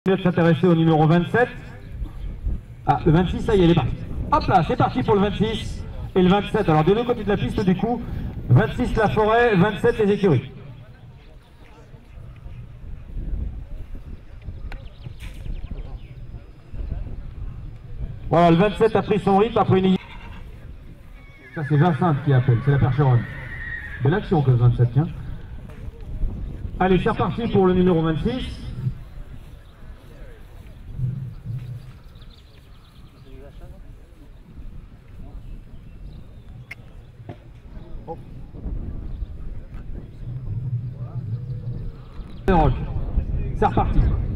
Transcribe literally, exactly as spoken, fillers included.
De s'intéresser au numéro vingt-sept. Ah, le vingt-six, ça y est, il est parti. Hop là, c'est parti pour le vingt-six et le vingt-sept. Alors, de l'autre côté de la piste, du coup, vingt-six la forêt, vingt-sept les écuries. Voilà, le vingt-sept a pris son rythme après une... Ça, c'est Jacinthe qui appelle, c'est la percheronne. Belle action que le vingt-sept, tiens. Allez, c'est reparti pour le numéro vingt-six. C'est reparti.